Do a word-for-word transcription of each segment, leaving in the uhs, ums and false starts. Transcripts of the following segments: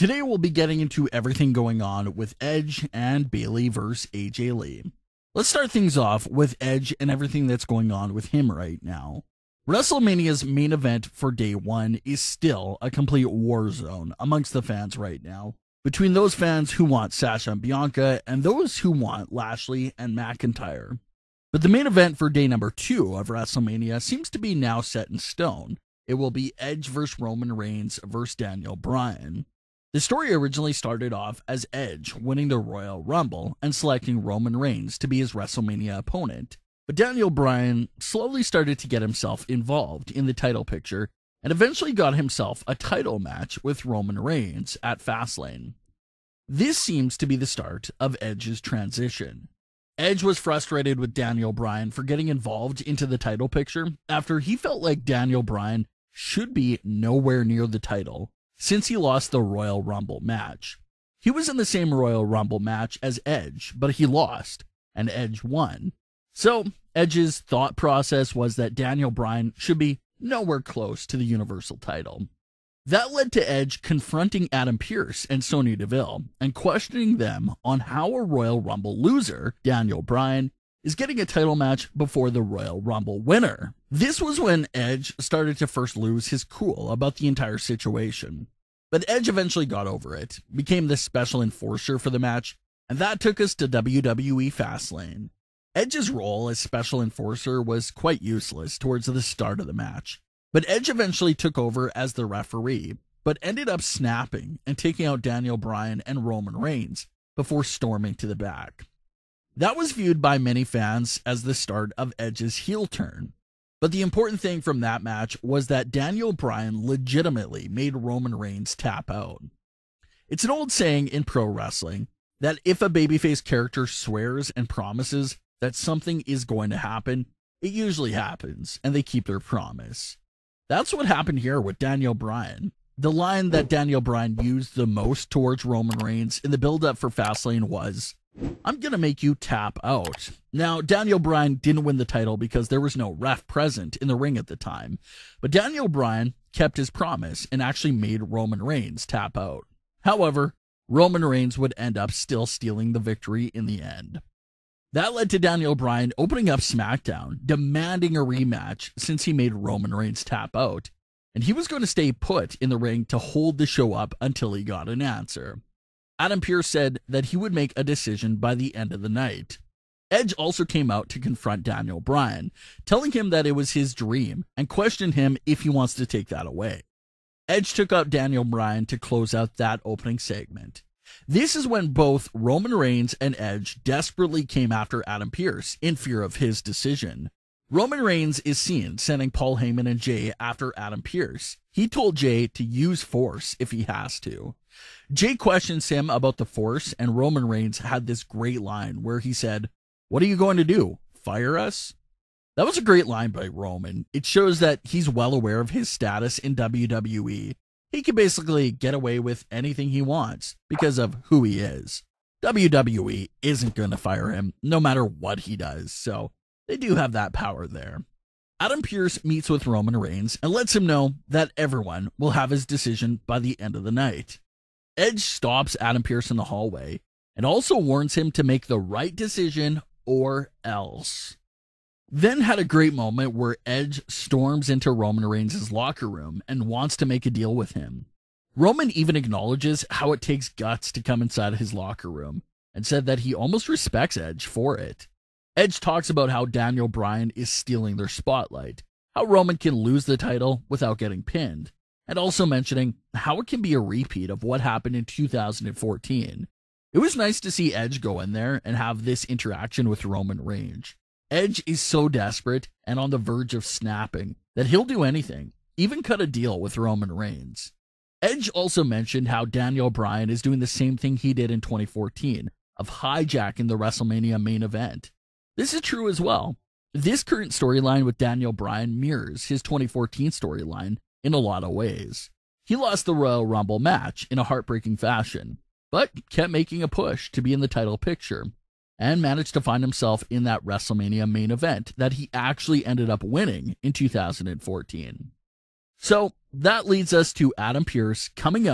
Today we'll be getting into everything going on with Edge and Bayley versus A J Lee. Let's start things off with Edge and everything that's going on with him right now. WrestleMania's main event for day one is still a complete war zone amongst the fans right now, between those fans who want Sasha and Bianca and those who want Lashley and McIntyre. But the main event for day number two of WrestleMania seems to be now set in stone. It will be Edge versus Roman Reigns versus Daniel Bryan. The story originally started off as Edge winning the Royal Rumble and selecting Roman Reigns to be his WrestleMania opponent. But Daniel Bryan slowly started to get himself involved in the title picture and eventually got himself a title match with Roman Reigns at Fastlane. This seems to be the start of Edge's transition. Edge was frustrated with Daniel Bryan for getting involved into the title picture after he felt like Daniel Bryan should be nowhere near the title since he lost the Royal Rumble match. He was in the same Royal Rumble match as Edge, but he lost, and Edge won. So Edge's thought process was that Daniel Bryan should be nowhere close to the Universal title. That led to Edge confronting Adam Pearce and Sonya Deville and questioning them on how a Royal Rumble loser, Daniel Bryan, is getting a title match before the Royal Rumble winner. This was when Edge started to first lose his cool about the entire situation. But Edge eventually got over it, became the special enforcer for the match, and that took us to W W E Fastlane. Edge's role as special enforcer was quite useless towards the start of the match, but Edge eventually took over as the referee, but ended up snapping and taking out Daniel Bryan and Roman Reigns before storming to the back. That was viewed by many fans as the start of Edge's heel turn. But the important thing from that match was that Daniel Bryan legitimately made Roman Reigns tap out. It's an old saying in pro wrestling that if a babyface character swears and promises that something is going to happen, it usually happens, and they keep their promise. That's what happened here with Daniel Bryan. The line that Daniel Bryan used the most towards Roman Reigns in the build-up for Fastlane was, "I'm going to make you tap out." Now, Daniel Bryan didn't win the title because there was no ref present in the ring at the time, but Daniel Bryan kept his promise and actually made Roman Reigns tap out. However, Roman Reigns would end up still stealing the victory in the end. That led to Daniel Bryan opening up SmackDown, demanding a rematch since he made Roman Reigns tap out, and he was going to stay put in the ring to hold the show up until he got an answer. Adam Pearce said that he would make a decision by the end of the night. Edge also came out to confront Daniel Bryan, telling him that it was his dream and questioned him if he wants to take that away. Edge took out Daniel Bryan to close out that opening segment. This is when both Roman Reigns and Edge desperately came after Adam Pearce in fear of his decision. Roman Reigns is seen sending Paul Heyman and Jay after Adam Pearce. He told Jay to use force if he has to. Jay questions him about the force, and Roman Reigns had this great line where he said, "What are you going to do? Fire us?" That was a great line by Roman. It shows that he's well aware of his status in W W E. He can basically get away with anything he wants because of who he is. W W E isn't going to fire him no matter what he does, so they do have that power there. Adam Pearce meets with Roman Reigns and lets him know that everyone will have his decision by the end of the night. Edge stops Adam Pearce in the hallway and also warns him to make the right decision or else. Then had a great moment where Edge storms into Roman Reigns' locker room and wants to make a deal with him. Roman even acknowledges how it takes guts to come inside his locker room and said that he almost respects Edge for it. Edge talks about how Daniel Bryan is stealing their spotlight, how Roman can lose the title without getting pinned, and also mentioning how it can be a repeat of what happened in two thousand fourteen. It was nice to see Edge go in there and have this interaction with Roman Reigns. Edge is so desperate and on the verge of snapping that he'll do anything, even cut a deal with Roman Reigns. Edge also mentioned how Daniel Bryan is doing the same thing he did in twenty fourteen, of hijacking the WrestleMania main event. This is true as well. This current storyline with Daniel Bryan mirrors his twenty fourteen storyline in a lot of ways. He lost the Royal Rumble match in a heartbreaking fashion, but kept making a push to be in the title picture, and managed to find himself in that WrestleMania main event that he actually ended up winning in two thousand fourteen. So that leads us to Adam Pearce coming out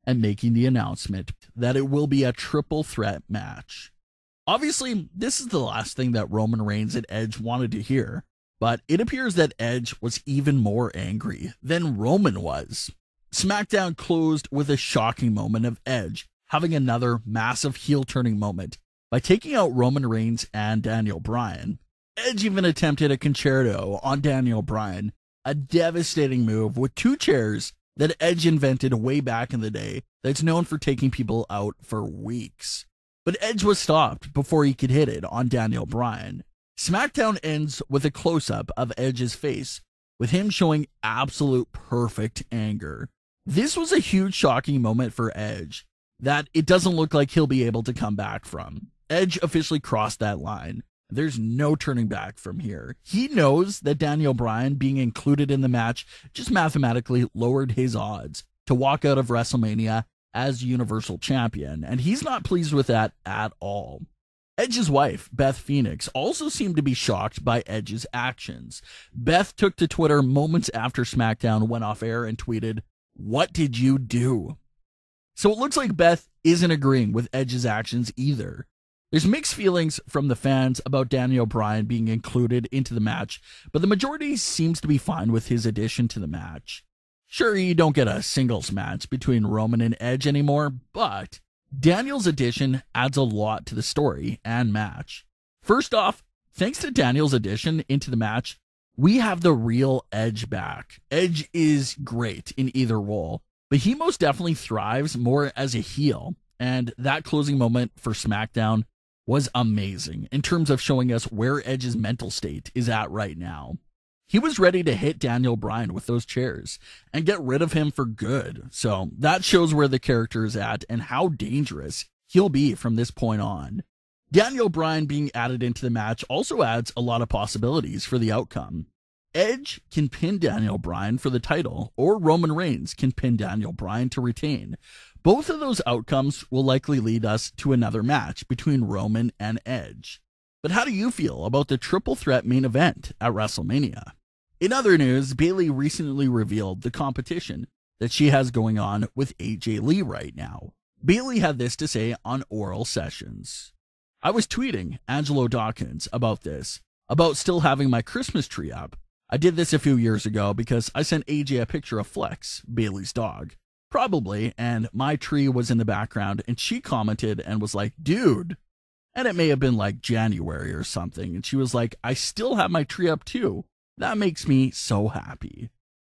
and making the announcement that it will be a triple threat match. Obviously, this is the last thing that Roman Reigns and Edge wanted to hear, but it appears that Edge was even more angry than Roman was. SmackDown closed with a shocking moment of Edge having another massive heel-turning moment by taking out Roman Reigns and Daniel Bryan. Edge even attempted a concerto on Daniel Bryan, a devastating move with two chairs that Edge invented way back in the day that's known for taking people out for weeks. But Edge was stopped before he could hit it on Daniel Bryan. SmackDown ends with a close-up of Edge's face, with him showing absolute perfect anger. This was a huge shocking moment for Edge that it doesn't look like he'll be able to come back from. Edge officially crossed that line. There's no turning back from here. He knows that Daniel Bryan being included in the match just mathematically lowered his odds to walk out of WrestleMania as Universal Champion, and he's not pleased with that at all. Edge's wife, Beth Phoenix, also seemed to be shocked by Edge's actions. Beth took to Twitter moments after SmackDown went off air and tweeted, "What did you do?" So it looks like Beth isn't agreeing with Edge's actions either. There's mixed feelings from the fans about Daniel Bryan being included into the match, but the majority seems to be fine with his addition to the match. Sure, you don't get a singles match between Roman and Edge anymore, but Daniel's addition adds a lot to the story and match. First off, thanks to Daniel's addition into the match, we have the real Edge back. Edge is great in either role, but he most definitely thrives more as a heel, and that closing moment for SmackDown was amazing in terms of showing us where Edge's mental state is at right now. He was ready to hit Daniel Bryan with those chairs and get rid of him for good. So that shows where the character is at and how dangerous he'll be from this point on. Daniel Bryan being added into the match also adds a lot of possibilities for the outcome. Edge can pin Daniel Bryan for the title, or Roman Reigns can pin Daniel Bryan to retain. Both of those outcomes will likely lead us to another match between Roman and Edge. But how do you feel about the triple threat main event at WrestleMania? In other news, Bayley recently revealed the competition that she has going on with A J Lee right now. Bayley had this to say on Oral Sessions. "I was tweeting Angelo Dawkins about this, about still having my Christmas tree up. I did this a few years ago because I sent A J a picture of Flex, Bayley's dog, probably, and my tree was in the background, and she commented and was like, 'Dude.' And it may have been like January or something, and she was like, 'I still have my tree up too. That makes me so happy.'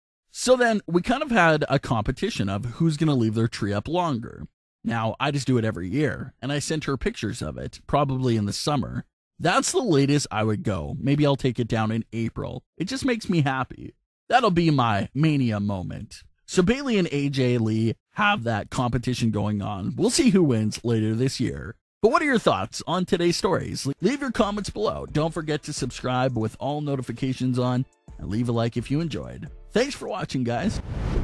So then we kind of had a competition of who's going to leave their tree up longer. Now, I just do it every year, and I sent her pictures of it, probably in the summer. That's the latest I would go. Maybe I'll take it down in April. It just makes me happy. That'll be my Mania moment." So Bayley and A J Lee have that competition going on. We'll see who wins later this year. But what are your thoughts on today's stories? Leave your comments below. Don't forget to subscribe with all notifications on, and leave a like if you enjoyed. Thanks for watching, guys.